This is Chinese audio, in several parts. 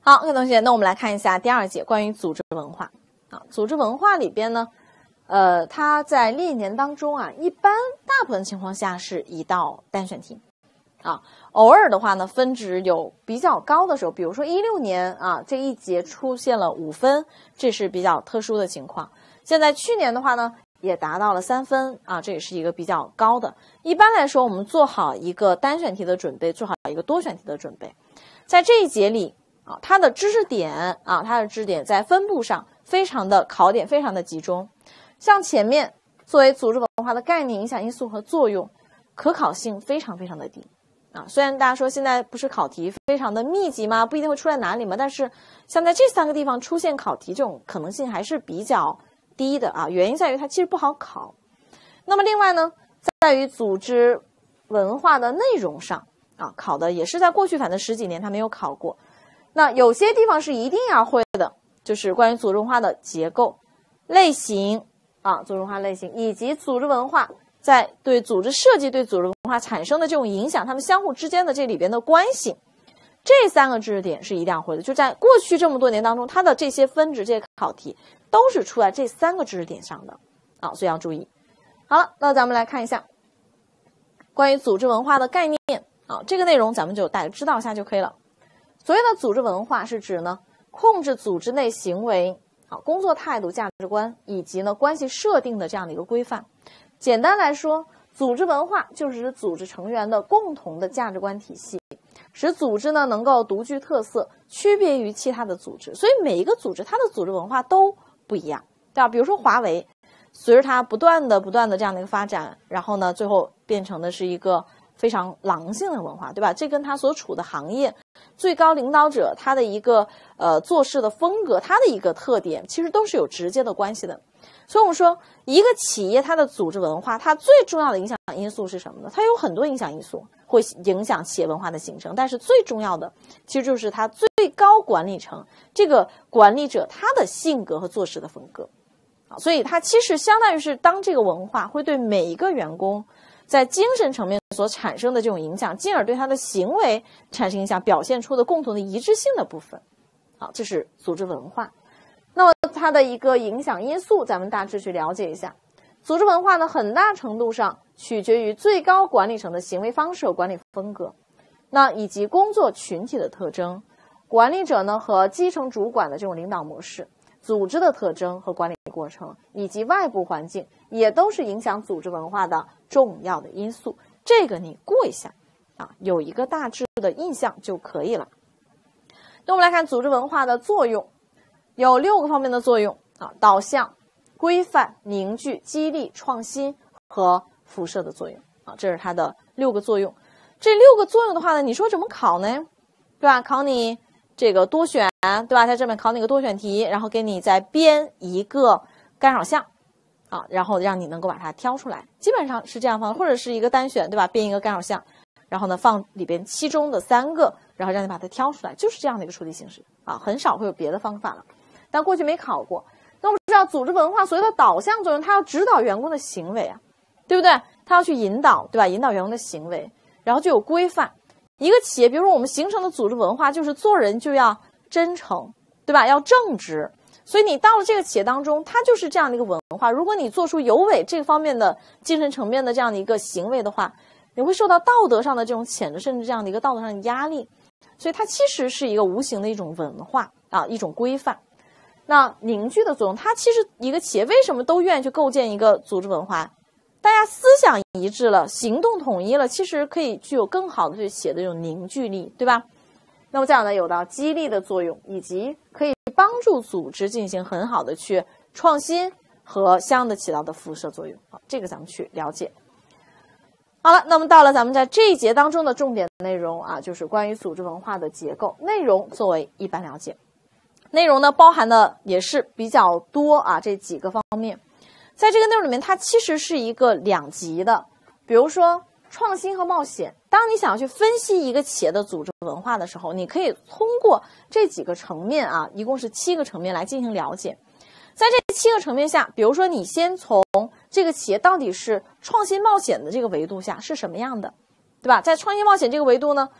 好，各位同学，那我们来看一下第二节关于组织文化啊。组织文化里边呢，它在历年当中啊，一般大部分情况下是一道单选题啊。偶尔的话呢，分值有比较高的时候，比如说16年啊，这一节出现了5分，这是比较特殊的情况。现在去年的话呢，也达到了3分啊，这也是一个比较高的。一般来说，我们做好一个单选题的准备，做好一个多选题的准备，在这一节里啊，它的知识点在分布上非常的考点非常的集中。像前面作为组织文化的概念、影响因素和作用，可考性非常非常的低啊。虽然大家说现在不是考题非常的密集嘛，不一定会出在哪里嘛，但是像在这3个地方出现考题这种可能性还是比较低的啊。原因在于它其实不好考。那么另外呢，在于组织文化的内容上啊，考的也是在过去反正10几年它没有考过。那有些地方是一定要会的，就是关于组织文化的结构、类型啊，组织文化类型以及组织文化在对组织设计、对组织文化产生的这种影响，它们相互之间的这里边的关系，这3个知识点是一定要会的。就在过去这么多年当中，它的这些分值、这些考题都是出在这3个知识点上的啊，所以要注意。好了，那咱们来看一下关于组织文化的概念啊，这个内容咱们就大概知道一下就可以了。所谓的组织文化是指呢，控制组织内行为、工作态度、价值观以及呢关系设定的这样的一个规范。简单来说，组织文化就是指组织成员的共同的价值观体系，使组织呢能够独具特色，区别于其他的组织。所以每一个组织它的组织文化都不一样，对吧？比如说华为，随着它不断的这样的一个发展，然后呢最后变成的是一个非常狼性的文化，对吧？这跟他所处的行业最高领导者他的一个做事的风格，他的一个特点，其实都是有直接的关系的。所以我们说，一个企业它的组织文化，它最重要的影响因素是什么呢？它有很多影响因素会影响企业文化的形成，但是最重要的其实就是它最高管理层这个管理者他的性格和做事的风格啊。所以它其实相当于是当这个文化会对每一个员工在精神层面所产生的这种影响，进而对他的行为产生影响，表现出的共同的一致性的部分，好，这是组织文化。那么它的一个影响因素，咱们大致去了解一下。组织文化呢，很大程度上取决于最高管理层的行为方式和管理风格，那以及工作群体的特征，管理者呢和基层主管的这种领导模式，组织的特征和管理过程，以及外部环境，也都是影响组织文化的重要的因素。这个你过一下啊，有一个大致的印象就可以了。那我们来看组织文化的作用，有6个方面的作用啊：导向、规范、凝聚、激励、创新和辐射的作用啊，这是它的6个作用。这6个作用的话呢，你说怎么考呢？对吧？考你这个多选，对吧？在这边考你个多选题，然后给你再编一个干扰项啊，然后让你能够把它挑出来，基本上是这样方，或者是一个单选，对吧？编一个干扰项，然后呢放里边其中的3个，然后让你把它挑出来，就是这样的一个处理形式啊，很少会有别的方法了。但过去没考过。那我们知道组织文化所谓的导向作用，它要指导员工的行为啊，对不对？它要去引导，对吧？引导员工的行为，然后就有规范。一个企业，比如说我们形成的组织文化，就是做人就要真诚，对吧？要正直。所以你到了这个企业当中，它就是这样的一个文化。如果你做出有违这方面的精神层面的这样的一个行为的话，你会受到道德上的这种谴责，甚至这样的一个道德上的压力。所以它其实是一个无形的一种文化啊，一种规范。那凝聚的作用，它其实一个企业为什么都愿意去构建一个组织文化？大家思想一致了，行动统一了，其实可以具有更好的对企业的这种凝聚力，对吧？那么这样呢，有到激励的作用，以及可以帮助组织进行很好的去创新和相应的起到的辐射作用。好，这个咱们去了解。好了，那么到了咱们在这一节当中的重点内容啊，就是关于组织文化的结构内容作为一般了解。内容呢包含的也是比较多啊，这几个方面。在这个内容里面，它其实是一个2级的，比如说创新和冒险。当你想要去分析一个企业的组织文化的时候，你可以通过这几个层面啊，一共是7个层面来进行了解。在这7个层面下，比如说你先从这个企业到底是创新冒险的这个维度下是什么样的，对吧？在创新冒险这个维度呢，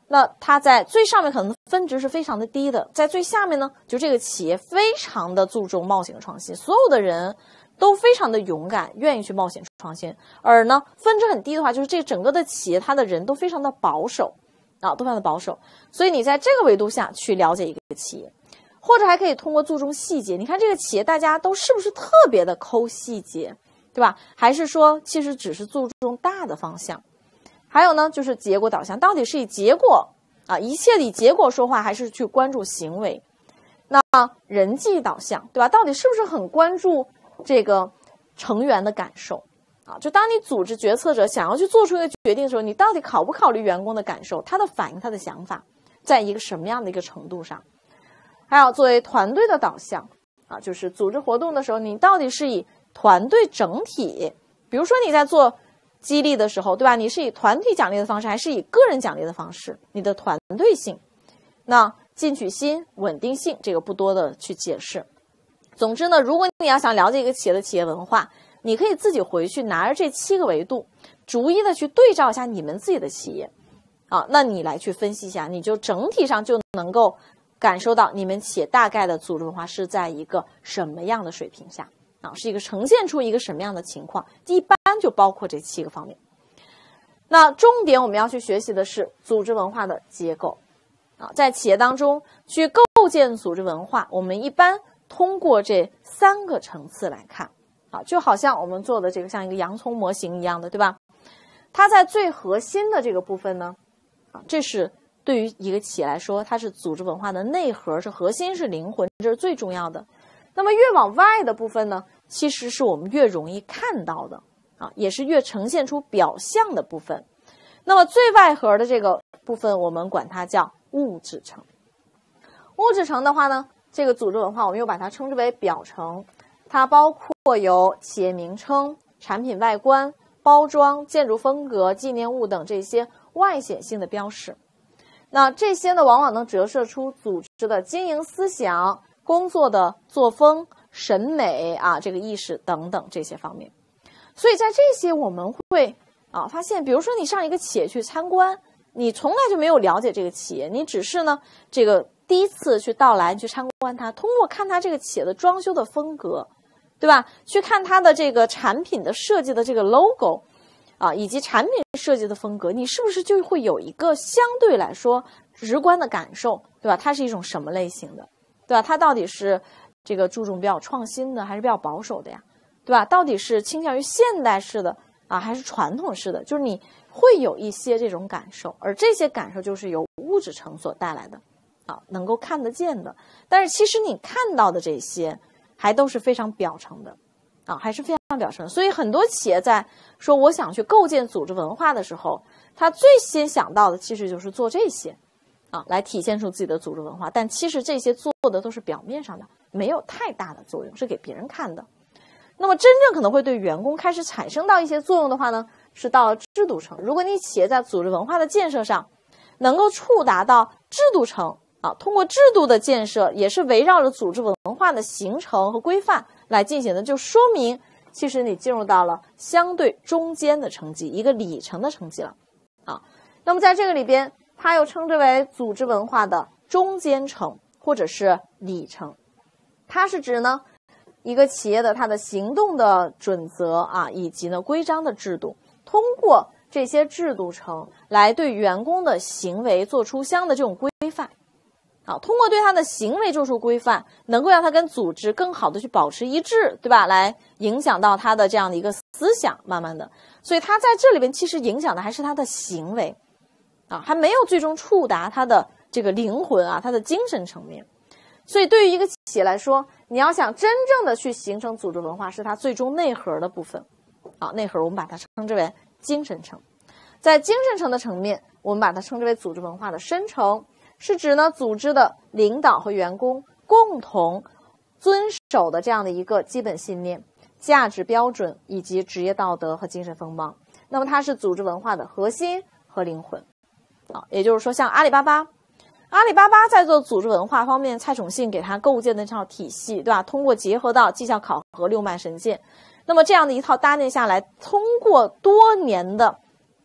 那它在最上面可能分值是非常的低的，在最下面呢，就这个企业非常的注重冒险创新，所有的人都非常的勇敢，愿意去冒险创新。而呢，分值很低的话，就是这整个的企业，它的人都非常的保守啊，都非常的保守。所以你在这个维度下去了解一个企业，或者还可以通过注重细节。你看这个企业，大家都是不是特别的抠细节，对吧？还是说其实只是注重大的方向？还有呢，就是结果导向，到底是以结果啊，一切以结果说话，还是去关注行为？那人际导向，对吧？到底是不是很关注这个成员的感受啊？就当你组织决策者想要去做出一个决定的时候，你到底考不考虑员工的感受，他的反应，他的想法，在一个什么样的一个程度上？还有作为团队的导向啊，就是组织活动的时候，你到底是以团队整体，比如说你在做激励的时候，对吧？你是以团体奖励的方式，还是以个人奖励的方式？你的团队性，那进取心、稳定性，这个不多的去解释。总之呢，如果你要想了解一个企业的企业文化，你可以自己回去拿着这7个维度，逐一的去对照一下你们自己的企业，啊，那你来去分析一下，你就整体上就能够感受到你们企业大概的组织文化是在一个什么样的水平下。是一个呈现出一个什么样的情况，一般就包括这7个方面。那重点我们要去学习的是组织文化的结构啊，在企业当中去构建组织文化，我们一般通过这3个层次来看啊，就好像我们做的这个像一个洋葱模型一样的，对吧？它在最核心的这个部分呢，啊，这是对于一个企业来说，它是组织文化的内核，是核心，是灵魂，这是最重要的。那么越往外的部分呢，其实是我们越容易看到的啊，也是越呈现出表象的部分。那么最外核的这个部分，我们管它叫物质层。物质层的话呢，这个组织文化我们又把它称之为表层，它包括有企业名称、产品外观、包装、建筑风格、纪念物等这些外显性的标识。那这些呢，往往能折射出组织的经营思想、工作的作风、审美啊，这个意识等等这些方面。所以在这些我们会发现，比如说你上一个企业去参观，你从来就没有了解这个企业，你只是呢这个第一次去到来去参观它，通过看它这个企业的装修的风格，对吧？去看它的这个产品的设计的这个 logo 啊，以及产品设计的风格，你是不是就会有一个相对来说直观的感受，对吧？它是一种什么类型的？对吧？它到底是这个注重比较创新的，还是比较保守的呀？对吧？到底是倾向于现代式的啊，还是传统式的？就是你会有一些这种感受，而这些感受就是由物质层所带来的啊，能够看得见的。但是其实你看到的这些，还都是非常表层的啊，还是非常表层。所以很多企业在说我想去构建组织文化的时候，他最先想到的其实就是做这些。来体现出自己的组织文化，但其实这些做的都是表面上的，没有太大的作用，是给别人看的。那么真正可能会对员工开始产生到一些作用的话呢，是到了制度层。如果你企业在组织文化的建设上能够触达到制度层啊，通过制度的建设也是围绕着组织文化的形成和规范来进行的，就说明其实你进入到了相对中间的层级，一个里程的层级了啊。那么在这个里边，它又称之为组织文化的中间层或者是里程。它是指呢一个企业的它的行动的准则啊，以及呢规章的制度，通过这些制度层来对员工的行为做出相应的这种规范啊，通过对他的行为做出规范，能够让他跟组织更好的去保持一致，对吧？来影响到他的这样的一个思想，慢慢的，所以他在这里边其实影响的还是他的行为啊，还没有最终触达他的这个灵魂啊，他的精神层面。所以对于一个企业来说，你要想真正的去形成组织文化，是它最终内核的部分啊，内核我们把它称之为精神层。在精神层的层面，我们把它称之为组织文化的深层，是指呢组织的领导和员工共同遵守的这样的一个基本信念、价值标准以及职业道德和精神风貌。那么它是组织文化的核心和灵魂啊，也就是说像阿里巴巴在做组织文化方面，蔡崇信给他构建的这套体系，对吧？通过结合到绩效考核、6脉神剑，那么这样的一套搭建下来，通过多年的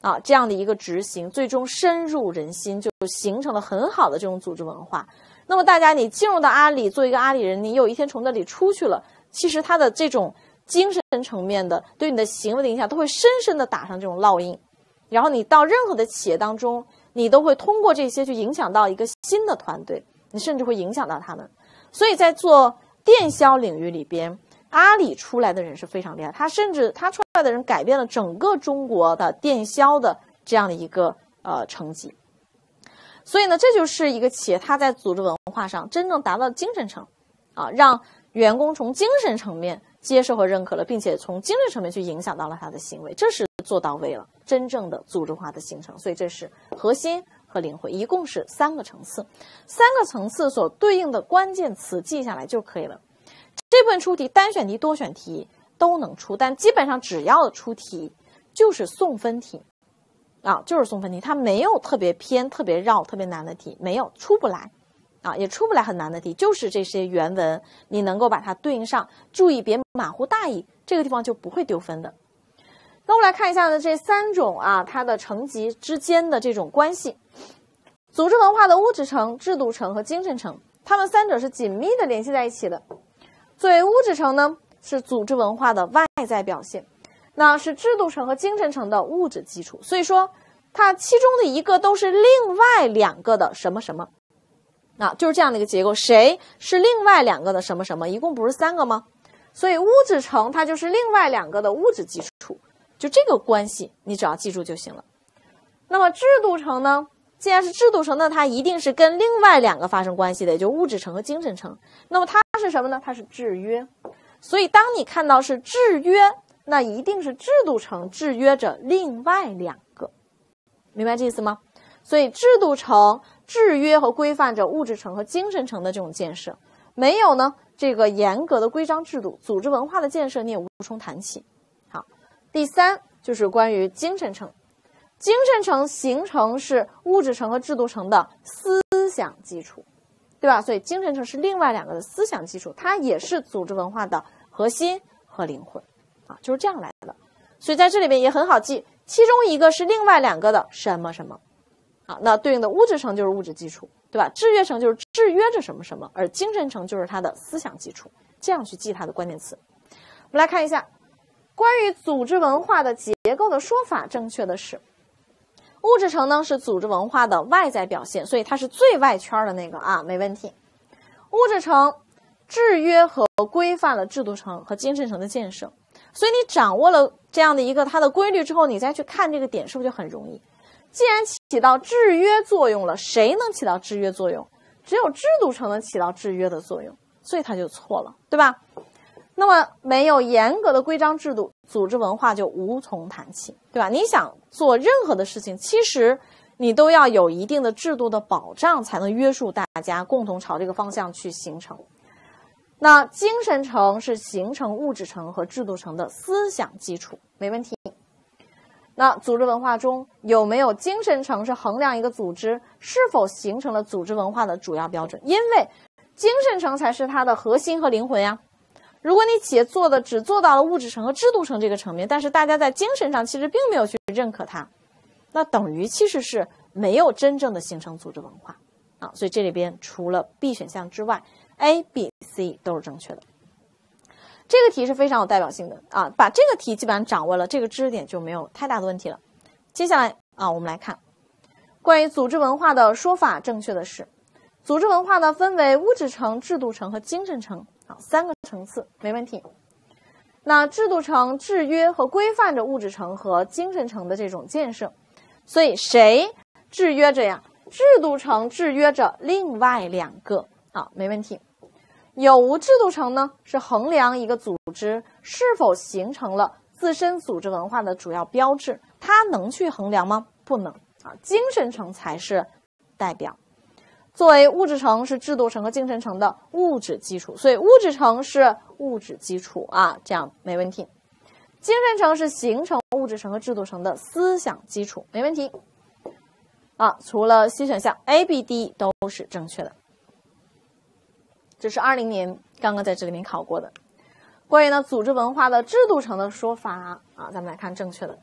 啊，这样的一个执行，最终深入人心，就形成了很好的这种组织文化。那么大家你进入到阿里，做一个阿里人，你有一天从那里出去了，其实他的这种精神层面的对你的行为的影响，都会深深的打上这种烙印。然后你到任何的企业当中，你都会通过这些去影响到一个新的团队，你甚至会影响到他们。所以在做电销领域里边，阿里出来的人是非常厉害，他出来的人改变了整个中国的电销的这样的一个成绩。所以呢，这就是一个企业它在组织文化上真正达到精神层啊，让员工从精神层面接受和认可了，并且从精神层面去影响到了他的行为，这是做到位了，真正的组织化的形成。所以这是核心和灵魂，一共是3个层次，3个层次所对应的关键词记下来就可以了。这部分出题单选题、多选题都能出，但基本上只要出题就是送分题啊，就是送分题，它没有特别偏、特别绕、特别难的题，没有，出不来啊，也出不来很难的题，就是这些原文你能够把它对应上，注意别马虎大意，这个地方就不会丢分的。那我们来看一下呢，这3种啊，它的层级之间的这种关系。组织文化的物质层、制度层和精神层，它们3者是紧密的联系在一起的。作为物质层呢，是组织文化的外在表现，那是制度层和精神层的物质基础。所以说，它其中的一个都是另外2个的什么什么，啊，就是这样的一个结构。谁是另外2个的什么什么？一共不是3个吗？所以物质层它就是另外2个的物质基础，就这个关系，你只要记住就行了。那么制度层呢？既然是制度层，那它一定是跟另外2个发生关系的，也就物质层和精神层。那么它是什么呢？它是制约。所以当你看到是制约，那一定是制度层制约着另外2个，明白这意思吗？所以制度层制约和规范着物质层和精神层的这种建设，没有呢这个严格的规章制度，组织文化的建设你也无从谈起。好，第3就是关于精神层。精神层形成是物质层和制度层的思想基础，对吧？所以精神层是另外2个的思想基础，它也是组织文化的核心和灵魂啊，就是这样来的。所以在这里面也很好记，其中一个是另外2个的什么什么啊，那对应的物质层就是物质基础，对吧？制约层就是制约着什么什么，而精神层就是它的思想基础，这样去记它的关键词。我们来看一下关于组织文化的结构的说法，正确的是物质层呢是组织文化的外在表现，所以它是最外圈的那个啊，没问题。物质层制约和规范了制度层和精神层的建设，所以你掌握了这样的一个它的规律之后，你再去看这个点是不是就很容易？既然起到制约作用了，谁能起到制约作用？只有制度层能起到制约的作用，所以它就错了，对吧？那么没有严格的规章制度，组织文化就无从谈起，对吧？你想做任何的事情，其实你都要有一定的制度的保障，才能约束大家共同朝这个方向去形成。那精神层是形成物质层和制度层的思想基础，没问题。那组织文化中有没有精神层是衡量一个组织是否形成了组织文化的主要标准？因为精神层才是它的核心和灵魂呀。如果你企业只做到了物质层和制度层这个层面，但是大家在精神上其实并没有去认可它，那等于其实是没有真正的形成组织文化啊。所以这里边除了 B 选项之外 ，A、B、C 都是正确的。这个题是非常有代表性的啊，把这个题基本上掌握了，这个知识点就没有太大的问题了。接下来啊，我们来看关于组织文化的说法，正确的是组织文化呢分为物质层、制度层和精神层啊3个层次，没问题。那制度层制约和规范着物质层和精神层的这种建设，所以谁制约着呀？制度层制约着另外2个啊，没问题。有无制度层呢，是衡量一个组织是否形成了自身组织文化的主要标志，它能去衡量吗？不能啊，精神层才是代表。作为物质层是制度层和精神层的物质基础，所以物质层是物质基础啊，这样没问题。精神层是形成物质层和制度层的思想基础，没问题啊。除了 C 选项 A、B、D 都是正确的。这是20年刚刚在这里面考过的。关于呢组织文化的制度层的说法啊，咱们来看正确的。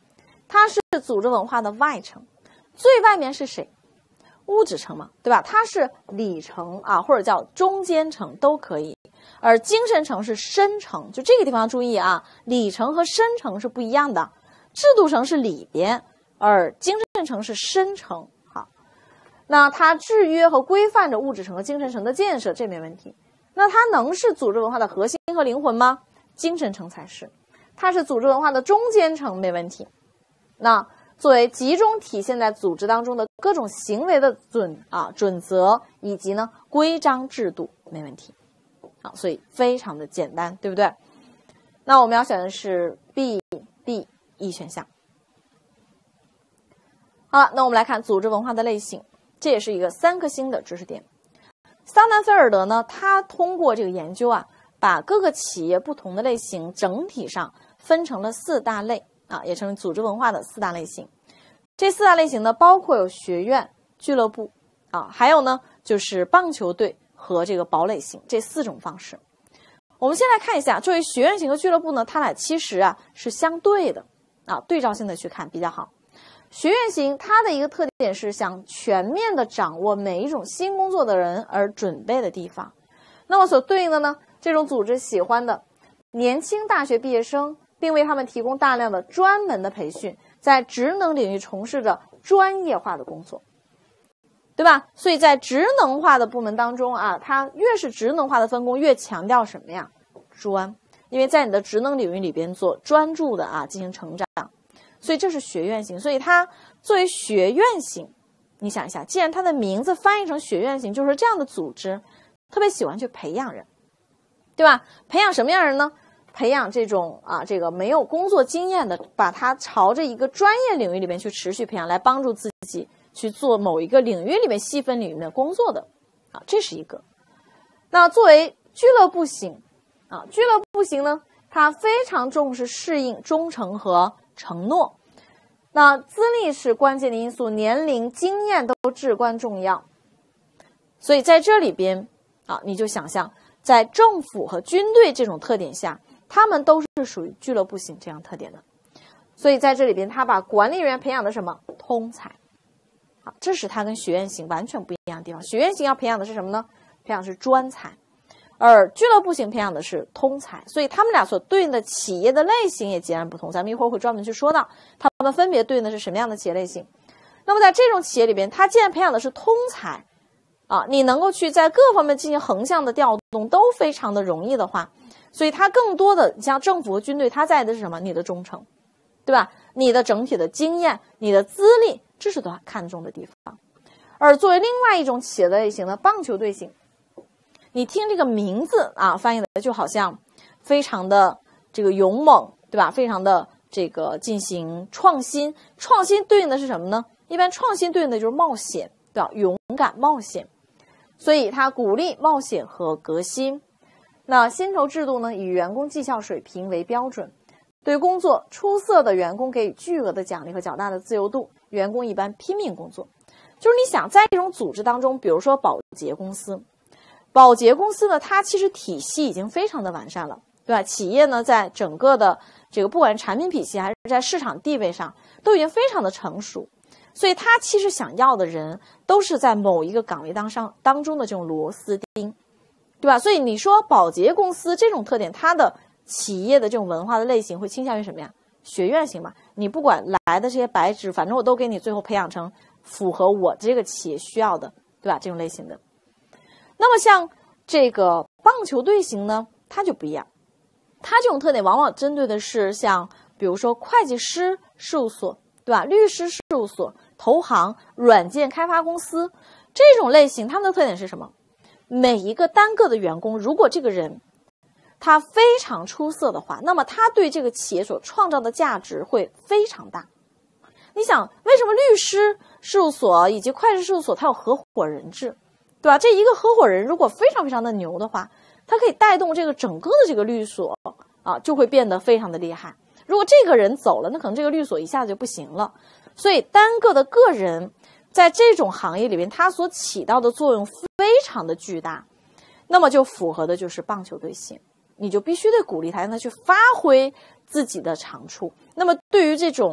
它是组织文化的外层，最外面是谁？物质层嘛，对吧？它是里层啊，或者叫中间层都可以。而精神层是深层，就这个地方注意啊，里层和深层是不一样的。制度层是里边，而精神层是深层。好，那它制约和规范着物质层和精神层的建设，这没问题。那它能是组织文化的核心和灵魂吗？精神层才是。它是组织文化的中间层，没问题。那作为集中体现在组织当中的各种行为的准则以及呢规章制度，没问题。好，所以非常的简单，对不对？那我们要选的是 B、D、E 选项。好了，那我们来看组织文化的类型，这也是一个3颗星的知识点。桑南菲尔德呢，他通过这个研究啊，把各个企业不同的类型整体上分成了4大类啊，也称为组织文化的4大类型。这4大类型呢，包括有学院、俱乐部啊，还有呢就是棒球队和这个堡垒型这4种方式。我们先来看一下，作为学院型和俱乐部呢，它俩其实啊是相对的啊，对照性的去看比较好。学院型它的一个特点是想全面的掌握每一种新工作的人而准备的地方。那么所对应的呢，这种组织喜欢的年轻大学毕业生，并为他们提供大量的专门的培训，在职能领域从事着专业化的工作，对吧？所以在职能化的部门当中啊，它越是职能化的分工，越强调什么呀？专，因为在你的职能领域里边做专注的啊进行成长。所以这是学院型，所以它作为学院型，你想一下，既然它的名字翻译成学院型，就是这样的组织特别喜欢去培养人，对吧？培养什么样人呢？培养这种这个没有工作经验的，把他朝着一个专业领域里面去持续培养，来帮助自己去做某一个领域里面细分领域的工作的这是一个。那作为俱乐部型俱乐部型呢，它非常重视适应、忠诚和承诺。那资历是关键的因素，年龄、经验都至关重要。所以在这里边你就想象，在政府和军队这种特点下，他们都是属于俱乐部型这样特点的。所以在这里边，他把管理人员培养的什么？通才。这是他跟学院型完全不一样的地方。学院型要培养的是什么呢？培养的是专才。而俱乐部型培养的是通才，所以他们俩所对应的企业的类型也截然不同。咱们一会儿会专门去说到，他们分别对应的是什么样的企业类型。那么在这种企业里边，他既然培养的是通才你能够去在各方面进行横向的调动，都非常的容易的话，所以它更多的，你像政府和军队，它在意的是什么？你的忠诚，对吧？你的整体的经验，你的资历，这是他看重的地方。而作为另外一种企业的类型呢，棒球队型。你听这个名字翻译的就好像非常的这个勇猛，对吧？非常的这个进行创新。创新对应的是什么呢？一般创新对应的就是冒险，对吧？勇敢冒险。所以它鼓励冒险和革新。那薪酬制度呢，以员工绩效水平为标准，对工作出色的员工给予巨额的奖励和较大的自由度，员工一般拼命工作。就是你想在这种组织当中，比如说保洁公司呢，它其实体系已经非常的完善了，对吧？企业呢，在整个的这个不管是产品体系还是在市场地位上，都已经非常的成熟，所以它其实想要的人都是在某一个岗位当中的这种螺丝钉，对吧？所以你说保洁公司这种特点，它的企业的这种文化的类型会倾向于什么呀？学院型嘛，你不管来的这些白纸，反正我都给你最后培养成符合我这个企业需要的，对吧？这种类型的。那么像这个棒球队型呢，它就不一样，它这种特点往往针对的是像比如说会计师事务所，对吧？律师事务所、投行、软件开发公司这种类型，他们的特点是什么？每一个单个的员工，如果这个人他非常出色的话，那么他对这个企业所创造的价值会非常大。你想，为什么律师事务所以及会计事务所它有合伙人制？对吧？这一个合伙人如果非常非常的牛的话，他可以带动这个整个的这个律所就会变得非常的厉害。如果这个人走了，那可能这个律所一下子就不行了。所以单个的个人在这种行业里面，他所起到的作用非常的巨大。那么就符合的就是棒球队型，你就必须得鼓励他，让他去发挥自己的长处。那么对于这种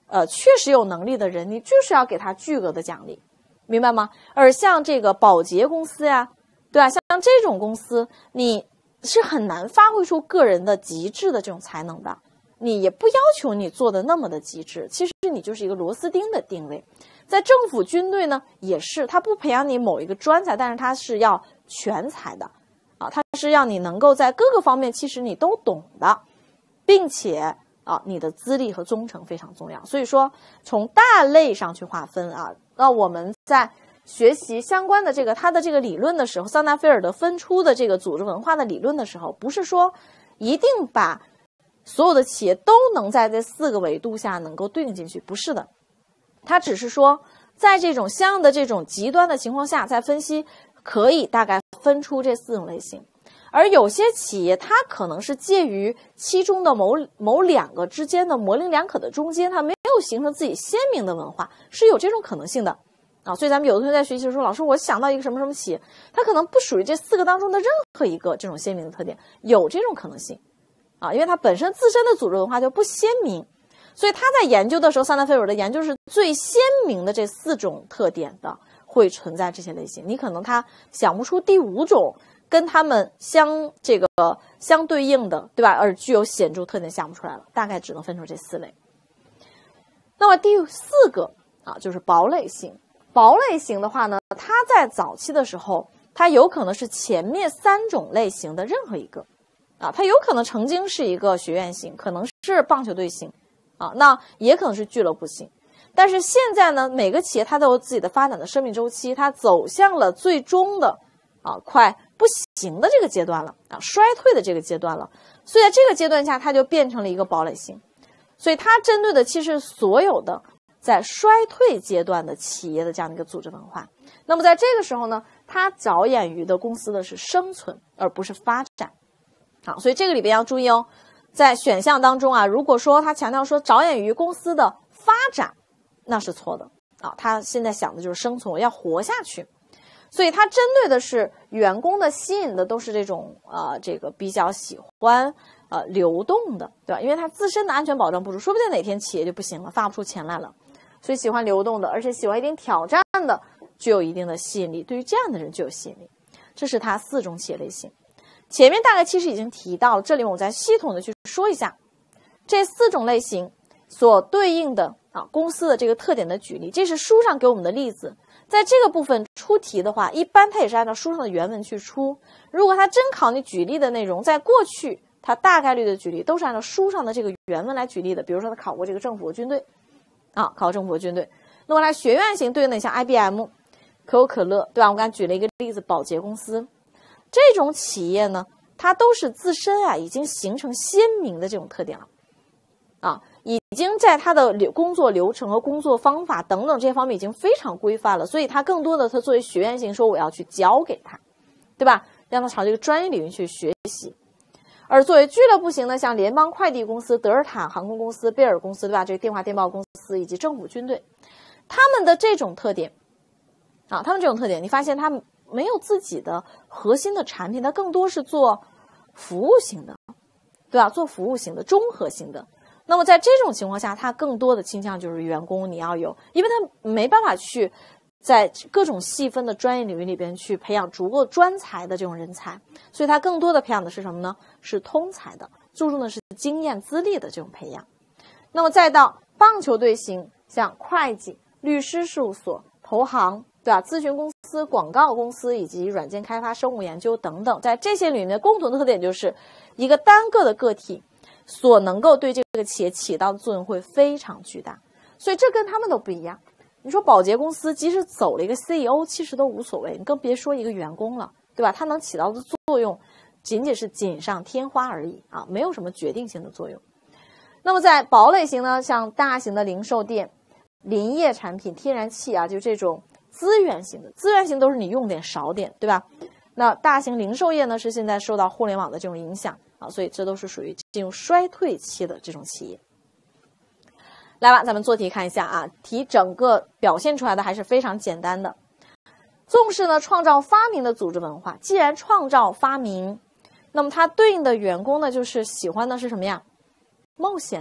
确实有能力的人，你就是要给他巨额的奖励，明白吗？而像这个保洁公司呀，对吧？像这种公司，你是很难发挥出个人的极致的这种才能的。你也不要求你做的那么的极致，其实你就是一个螺丝钉的定位。在政府军队呢，也是，他不培养你某一个专才，但是他是要全才的，啊，他是让你能够在各个方面其实你都懂的，并且啊，你的资历和忠诚非常重要。所以说，从大类上去划分啊，那我们在学习相关的这个他的这个理论的时候，桑达菲尔德分出的这个组织文化的理论的时候，不是说一定把所有的企业都能在这4个维度下能够对应进去，不是的，他只是说在这种相应的这种极端的情况下，在分析可以大概分出这4种类型。而有些企业它可能是介于其中的某2个之间的模棱两可的中间，它没有形成自己鲜明的文化，是有这种可能性的啊。所以咱们有的同学在学习的时候，老师我想到一个什么什么企业，它可能不属于这4个当中的任何一个这种鲜明的特点，有这种可能性啊，因为它本身自身的组织文化就不鲜明，所以他在研究的时候，桑达菲尔的研究是最鲜明的这4种特点的会存在这些类型，你可能他想不出第5种跟他们相对应的，对吧？而具有显著特点想不出来了，大概只能分出这4类。那么第4个啊，就是堡垒型。堡垒型的话呢，它在早期的时候，它有可能是前面3种类型的任何一个啊，它有可能曾经是一个学院型，可能是棒球队型啊，那也可能是俱乐部型。但是现在呢，每个企业它都有自己的发展的生命周期，它走向了最终的快不行的这个阶段了啊，衰退的这个阶段了。所以在这个阶段下，它就变成了一个堡垒型。所以它针对的其实所有的在衰退阶段的企业的这样的一个组织文化。那么在这个时候呢，它着眼于的公司的是生存，而不是发展。好，所以这个里边要注意哦，在选项当中啊，如果说他强调说着眼于公司的发展，那是错的啊。他现在想的就是生存，我要活下去。所以他针对的是员工的吸引的都是这种这个比较喜欢流动的，对吧？因为他自身的安全保障不足，说不定哪天企业就不行了，发不出钱来了。所以喜欢流动的，而且喜欢一定挑战的，具有一定的吸引力。对于这样的人具有吸引力，这是他4种企业类型。前面大概其实已经提到了，这里我再系统的去说一下这4种类型所对应的公司的这个特点的举例。这是书上给我们的例子，在这个部分出题的话，一般它也是按照书上的原文去出。如果他真考你举例的内容，在过去他大概率的举例都是按照书上的这个原文来举例的。比如说他考过这个政府军队考政府军队，那么它学院型对应的像 IBM、可口可乐，对吧？我刚才举了一个例子，保洁公司。这种企业呢，它都是自身已经形成鲜明的这种特点了已经在它的工作流程和工作方法等等这些方面已经非常规范了，所以它更多的它作为学院型说我要去教给他，对吧？让他朝这个专业领域去学习。而作为俱乐部型的，像联邦快递公司、德尔塔航空公司、贝尔公司，对吧？这个电话电报公司以及政府军队，他们的这种特点他们这种特点，你发现他们没有自己的核心的产品，它更多是做服务型的，对吧？做服务型的、综合型的。那么在这种情况下，它更多的倾向就是员工你要有，因为它没办法去在各种细分的专业领域里边去培养足够专才的这种人才，所以它更多的培养的是什么呢？是通才的，注重的是经验资历的这种培养。那么再到棒球队型，像会计、律师事务所、投行，对吧？咨询公司、广告公司以及软件开发、生物研究等等，在这些里面的共同的特点就是一个单个的个体所能够对这个企业起到的作用会非常巨大，所以这跟他们都不一样。你说保洁公司即使走了一个 CEO 其实都无所谓，你更别说一个员工了，对吧？它能起到的作用仅仅是锦上添花而已没有什么决定性的作用。那么在堡垒型呢，像大型的零售店、林业产品、天然气就这种资源型的，资源型都是你用点少点，对吧？那大型零售业呢，是现在受到互联网的这种影响所以这都是属于进入衰退期的这种企业。来吧，咱们做题看一下题整个表现出来的还是非常简单的。重视呢创造发明的组织文化，既然创造发明，那么它对应的员工呢就是喜欢的是什么呀？冒险的，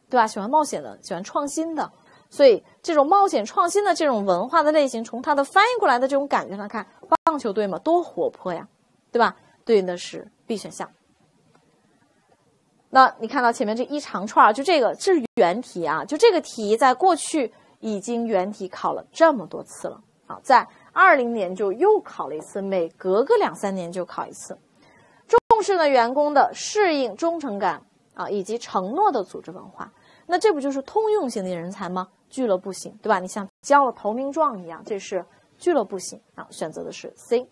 对吧？喜欢冒险的，喜欢创新的，所以这种冒险创新的这种文化的类型，从它的翻译过来的这种感觉上看，棒球队嘛，多活泼呀，对吧？对应的是 B 选项。那你看到前面这一长串，就这个是原题啊，就这个题在过去已经原题考了这么多次了啊，在20年就又考了一次，每隔个2-3年就考一次。重视呢员工的适应、忠诚感啊，以及承诺的组织文化。那这不就是通用型的人才吗？俱乐部型，对吧？你像交了投名状一样，这是俱乐部型啊，选择的是 C。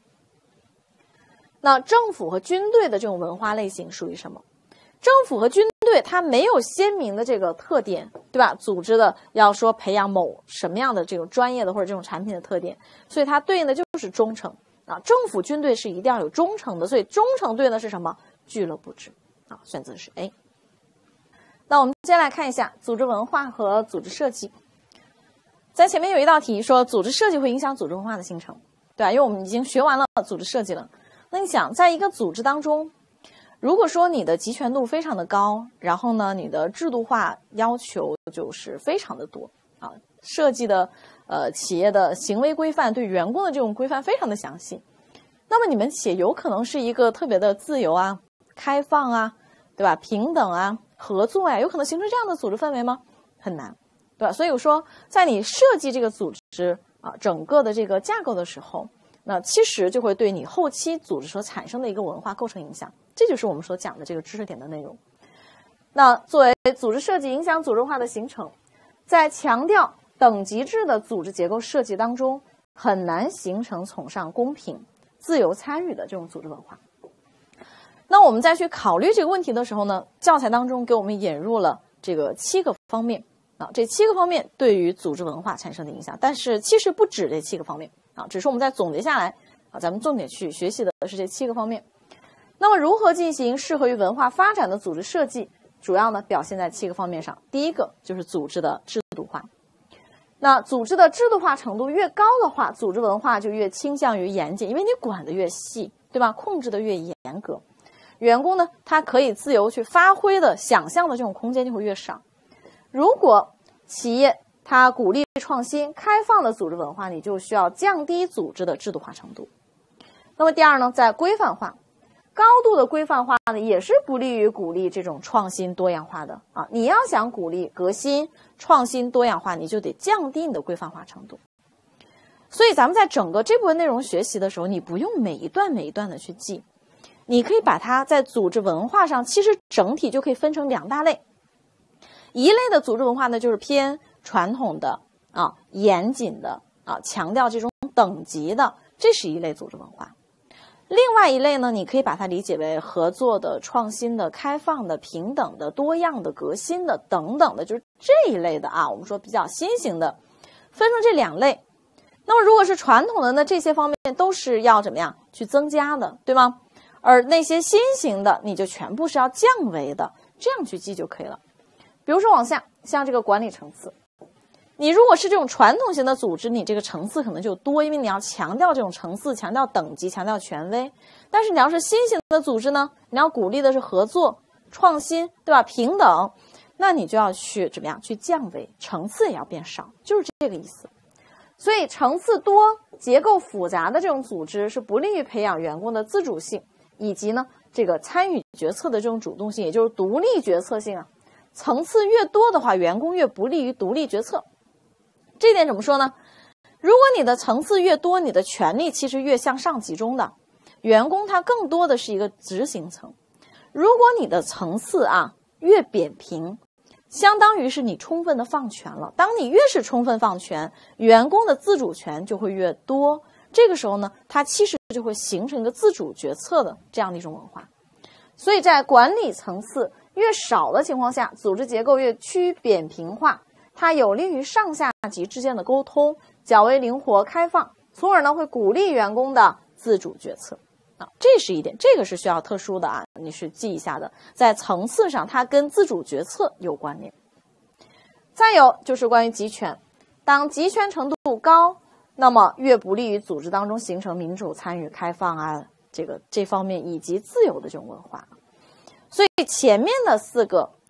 那政府和军队的这种文化类型属于什么？政府和军队它没有鲜明的这个特点，对吧？组织的要说培养某什么样的这种专业的或者这种产品的特点，所以它对应的就是忠诚啊。政府军队是一定要有忠诚的，所以忠诚对应的是什么？俱乐部制啊，选择是 A。那我们接下来看一下组织文化和组织设计。在前面有一道题说组织设计会影响组织文化的形成，对吧？因为我们已经学完了组织设计了。那你想，在一个组织当中，如果说你的集权度非常的高，然后呢，你的制度化要求就是非常的多啊，设计的企业的行为规范对员工的这种规范非常的详细，那么你们企业有可能是一个特别的自由啊、开放啊，对吧？平等啊、合作呀，有可能形成这样的组织氛围吗？很难，对吧？所以我说，在你设计这个组织啊，整个的这个架构的时候，那其实就会对你后期组织所产生的一个文化构成影响，这就是我们所讲的这个知识点的内容。那作为组织设计影响组织化的形成，在强调等级制的组织结构设计当中，很难形成崇尚公平、自由参与的这种组织文化。那我们再去考虑这个问题的时候呢，教材当中给我们引入了这个7个方面啊，这7个方面对于组织文化产生的影响，但是其实不止这7个方面啊，只是我们在总结下来啊，咱们重点去学习的是这7个方面。那么如何进行适合于文化发展的组织设计，主要呢表现在7个方面上。第一个就是组织的制度化。那组织的制度化程度越高的话，组织文化就越倾向于严谨，因为你管得越细，对吧？控制得越严格，员工呢他可以自由去发挥的想象的这种空间就会越少。如果企业它鼓励创新、开放的组织文化，你就需要降低组织的制度化程度。那么第二呢，在规范化，高度的规范化呢，也是不利于鼓励这种创新多样化的啊。你要想鼓励革新、创新多样化，你就得降低你的规范化程度。所以咱们在整个这部分内容学习的时候，你不用每一段的去记，你可以把它在组织文化上，其实整体就可以分成2大类。一类的组织文化呢，就是偏传统的啊、严谨的啊、强调这种等级的，这是一类组织文化。另外一类呢，你可以把它理解为合作的、创新的、开放的、平等的、多样的、革新的等等的，就是这一类的啊，我们说比较新型的，分成这2类。那么如果是传统的呢，这些方面都是要怎么样去增加的，对吗？而那些新型的，你就全部是要降维的，这样去记就可以了。比如说往下，像这个管理层次，你如果是这种传统型的组织，你这个层次可能就多，因为你要强调这种层次，强调等级，强调权威。但是你要是新型的组织呢，你要鼓励的是合作、创新，对吧？平等，那你就要去怎么样去降维，层次也要变少，就是这个意思。所以层次多、结构复杂的这种组织是不利于培养员工的自主性，以及呢这个参与决策的这种主动性，也就是独立决策性啊。层次越多的话，员工越不利于独立决策。这点怎么说呢？如果你的层次越多，你的权力其实越向上集中的，员工他更多的是一个执行层。如果你的层次啊越扁平，相当于是你充分的放权了。当你越是充分放权，员工的自主权就会越多。这个时候呢，它其实就会形成一个自主决策的这样的一种文化。所以在管理层次越少的情况下，组织结构越趋扁平化，它有利于上下级之间的沟通，较为灵活开放，从而呢会鼓励员工的自主决策啊，这是一点，这个是需要特殊的啊，你是记一下的，在层次上它跟自主决策有关联。再有就是关于集权，当集权程度高，那么越不利于组织当中形成民主参与、开放啊这方面以及自由的这种文化。所以前面的4个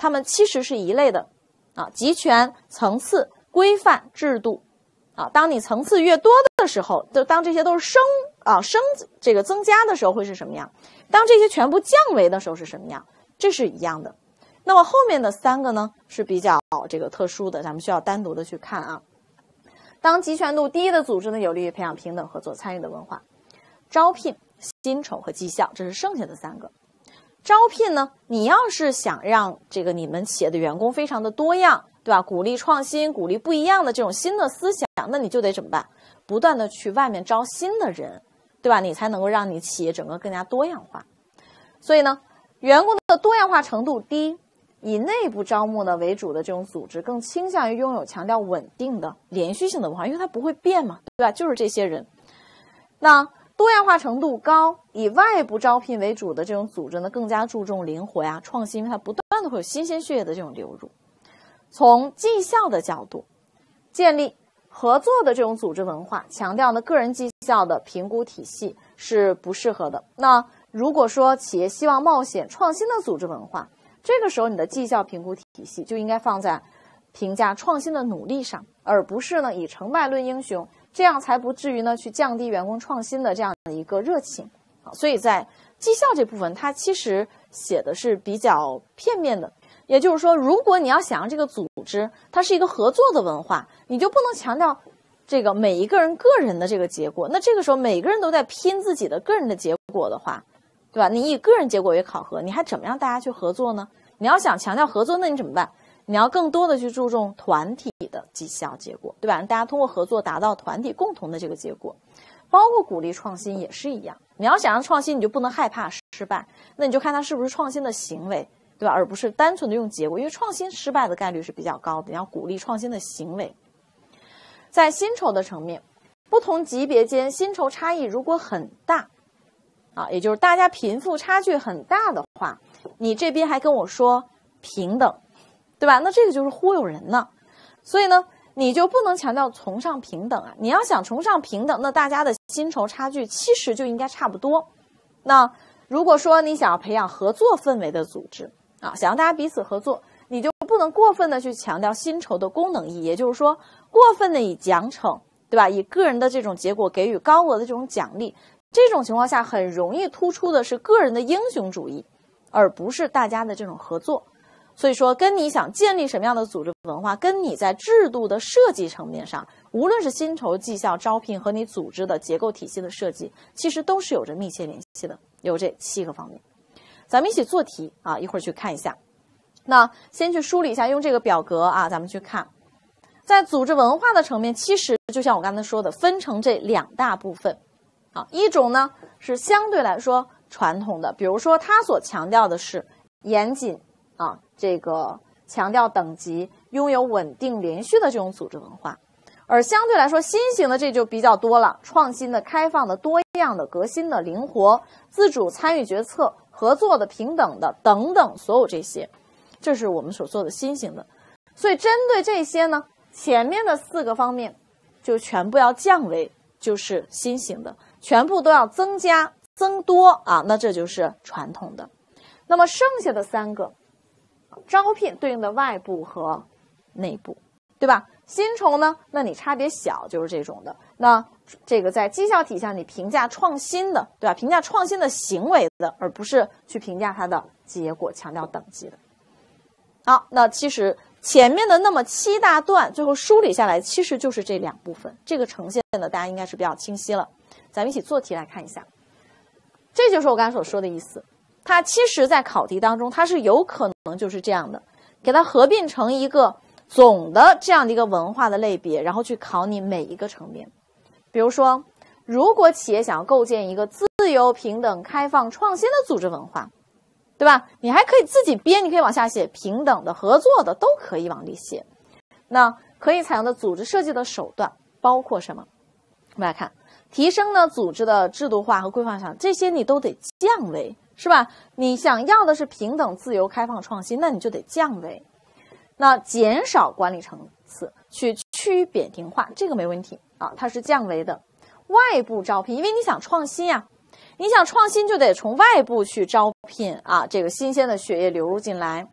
它们其实是一类的啊，集权、层次、规范、制度啊。当你层次越多的时候，就当这些都是这个增加的时候会是什么样？当这些全部降维的时候是什么样？这是一样的。那么后面的3个呢是比较这个特殊的，咱们需要单独的去看啊。当集权度低的组织呢，有利于培养平等、合作、参与的文化。招聘、薪酬和绩效，这是剩下的3个。招聘呢，你要是想让这个你们企业的员工非常的多样，对吧？鼓励创新，鼓励不一样的这种新的思想，那你就得怎么办？不断的去外面招新的人，对吧？你才能够让你企业整个更加多样化。所以呢，员工的多样化程度低，以内部招募呢为主的这种组织，更倾向于拥有强调稳定的连续性的文化，因为它不会变嘛，对吧？就是这些人。那多样化程度高，以外部招聘为主的这种组织呢，更加注重灵活呀、创新，因为它不断的会有新鲜血液的这种流入。从绩效的角度，建立合作的这种组织文化，强调呢个人绩效的评估体系是不适合的。那如果说企业希望冒险创新的组织文化，这个时候你的绩效评估体系就应该放在评价创新的努力上，而不是呢以成败论英雄，这样才不至于呢去降低员工创新的这样的一个热情。所以在绩效这部分，它其实写的是比较片面的。也就是说，如果你要想让这个组织它是一个合作的文化，你就不能强调这个每一个人个人的这个结果。那这个时候每个人都在拼自己的个人的结果的话，对吧？你以个人结果为考核，你还怎么让大家去合作呢？你要想强调合作，那你怎么办？你要更多的去注重团体的绩效结果，对吧？让大家通过合作达到团体共同的这个结果。包括鼓励创新也是一样，你要想让创新，你就不能害怕失败，那你就看它是不是创新的行为，对吧？而不是单纯的用结果，因为创新失败的概率是比较高的，你要鼓励创新的行为。在薪酬的层面，不同级别间薪酬差异如果很大啊，也就是大家贫富差距很大的话，你这边还跟我说平等，对吧？那这个就是忽悠人呢。所以呢，你就不能强调崇尚平等啊！你要想崇尚平等，那大家的薪酬差距其实就应该差不多。那如果说你想要培养合作氛围的组织啊，想让大家彼此合作，你就不能过分的去强调薪酬的功能意义，也就是说，过分的以奖惩，对吧？以个人的这种结果给予高额的这种奖励，这种情况下很容易突出的是个人的英雄主义，而不是大家的这种合作。所以说，跟你想建立什么样的组织文化，跟你在制度的设计层面上，无论是薪酬、绩效、招聘和你组织的结构体系的设计，其实都是有着密切联系的，有这7个方面。咱们一起做题啊，一会儿去看一下。那先去梳理一下，用这个表格啊，咱们去看，在组织文化的层面，其实就像我刚才说的，分成这2大部分啊。一种呢是相对来说传统的，比如说它所强调的是严谨啊，这个强调等级，拥有稳定连续的这种组织文化。而相对来说新型的这就比较多了，创新的、开放的、多样的、革新的、灵活、自主参与决策、合作的、平等的等等，所有这些，这是我们所做的新型的。所以针对这些呢，前面的4个方面就全部要降为就是新型的，全部都要增加增多啊，那这就是传统的。那么剩下的3个，招聘对应的外部和内部，对吧？薪酬呢，那你差别小就是这种的。那这个在绩效体下，你评价创新的，对吧？评价创新的行为的，而不是去评价它的结果，强调等级的。好，那其实前面的那么7大段，最后梳理下来，其实就是这2部分。这个呈现的大家应该是比较清晰了。咱们一起做题来看一下，这就是我刚才所说的意思。它其实在考题当中，它是有可能就是这样的，给它合并成一个总的这样的一个文化的类别，然后去考你每一个层面。比如说，如果企业想要构建一个自由、平等、开放、创新的组织文化，对吧？你还可以自己编，你可以往下写平等的、合作的，都可以往里写。那可以采用的组织设计的手段包括什么？我们来看，提升呢组织的制度化和规范上，这些你都得降维，是吧？你想要的是平等、自由、开放、创新，那你就得降维。那减少管理层次，去去扁平化，这个没问题啊，它是降维的。外部招聘，因为你想创新呀，你想创新就得从外部去招聘啊，这个新鲜的血液流入进来。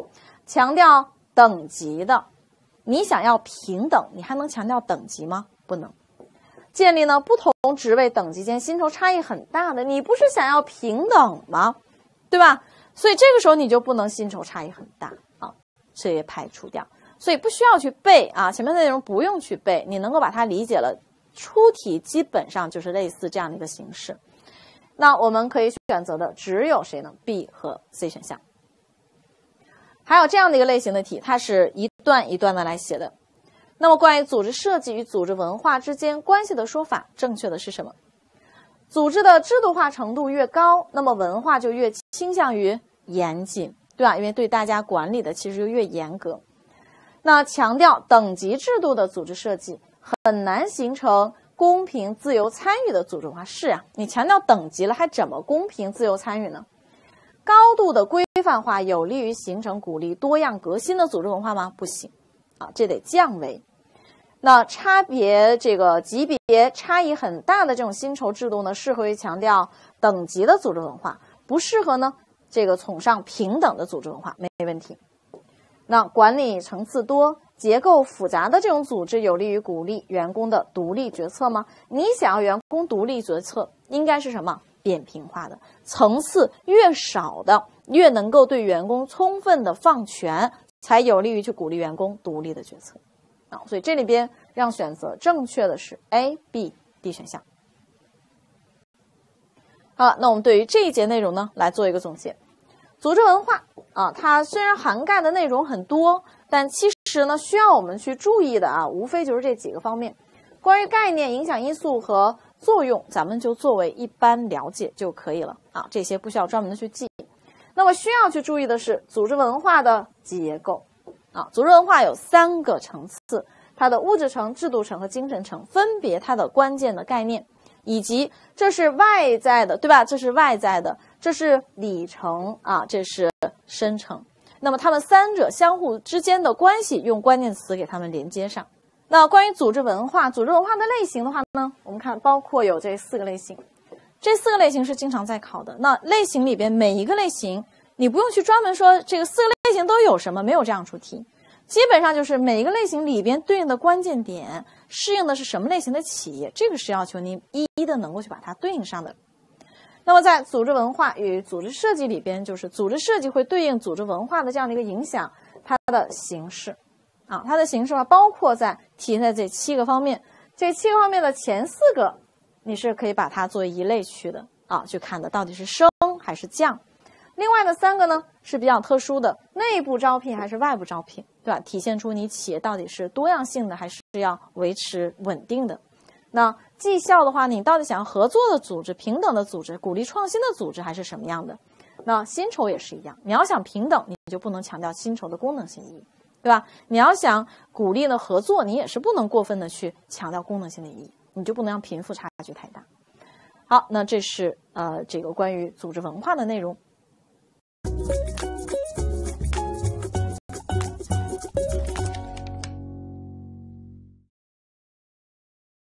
强调等级的，你想要平等，你还能强调等级吗？不能。建立呢不同职位等级间薪酬差异很大的，你不是想要平等吗？对吧？所以这个时候你就不能薪酬差异很大啊，这也排除掉。所以不需要去背啊，前面的内容不用去背，你能够把它理解了，出题基本上就是类似这样的一个形式。那我们可以选择的只有谁呢 ？B 和 C 选项。还有这样的一个类型的题，它是一段一段的来写的。那么关于组织设计与组织文化之间关系的说法，正确的是什么？组织的制度化程度越高，那么文化就越倾向于严谨，对吧？因为对大家管理的其实就越严格。那强调等级制度的组织设计很难形成公平自由参与的组织文化。是啊，你强调等级了，还怎么公平自由参与呢？高度的规范化有利于形成鼓励多样革新的组织文化吗？不行啊，这得降维。那差别这个级别差异很大的这种薪酬制度呢，适合于强调等级的组织文化，不适合呢这个崇尚平等的组织文化，没问题。那管理层次多、结构复杂的这种组织有利于鼓励员工的独立决策吗？你想要员工独立决策，应该是什么？扁平化的，层次越少的，越能够对员工充分的放权，才有利于去鼓励员工独立的决策。啊，所以这里边让选择正确的是 A、B、D 选项。好了，那我们对于这一节内容呢，来做一个总结。组织文化啊，它虽然涵盖的内容很多，但其实呢，需要我们去注意的啊，无非就是这几个方面。关于概念、影响因素和作用，咱们就作为一般了解就可以了啊，这些不需要专门的去记。那么需要去注意的是组织文化的结构。啊，组织文化有3个层次，它的物质层、制度层和精神层，分别它的关键的概念，以及这是外在的，对吧？这是外在的，这是里层啊，这是深层。那么它们3者相互之间的关系，用关键词给它们连接上。那关于组织文化的类型的话呢，我们看包括有这4个类型，这4个类型是经常在考的。那类型里边每一个类型，你不用去专门说这个4个类型都有什么，没有这样出题，基本上就是每一个类型里边对应的关键点适应的是什么类型的企业，这个是要求你一一的能够去把它对应上的。那么在组织文化与组织设计里边，就是组织设计会对应组织文化的这样的一个影响，它的形式啊，它的形式包括在体现在这7个方面，这7个方面的前4个你是可以把它作为一类区的啊，去看的到底是升还是降。另外的3个呢是比较特殊的，内部招聘还是外部招聘，对吧？体现出你企业到底是多样性的还是要维持稳定的。那绩效的话，你到底想要合作的组织、平等的组织、鼓励创新的组织还是什么样的？那薪酬也是一样，你要想平等，你就不能强调薪酬的功能性意义，对吧？你要想鼓励呢合作，你也是不能过分的去强调功能性的意义，你就不能让贫富差距太大。好，那这是这个关于组织文化的内容。